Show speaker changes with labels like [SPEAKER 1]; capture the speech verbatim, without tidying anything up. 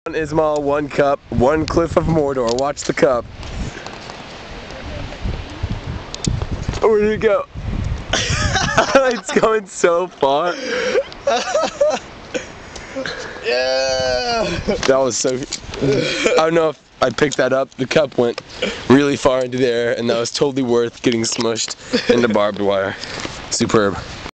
[SPEAKER 1] Ismail, one cup, one Cliff of Mordor. Watch the cup. Where did it go? It's going so far.
[SPEAKER 2] Yeah.
[SPEAKER 1] That was so. I don't know if I picked that up. The cup went really far into the air, and that was totally worth getting smushed into barbed wire. Superb.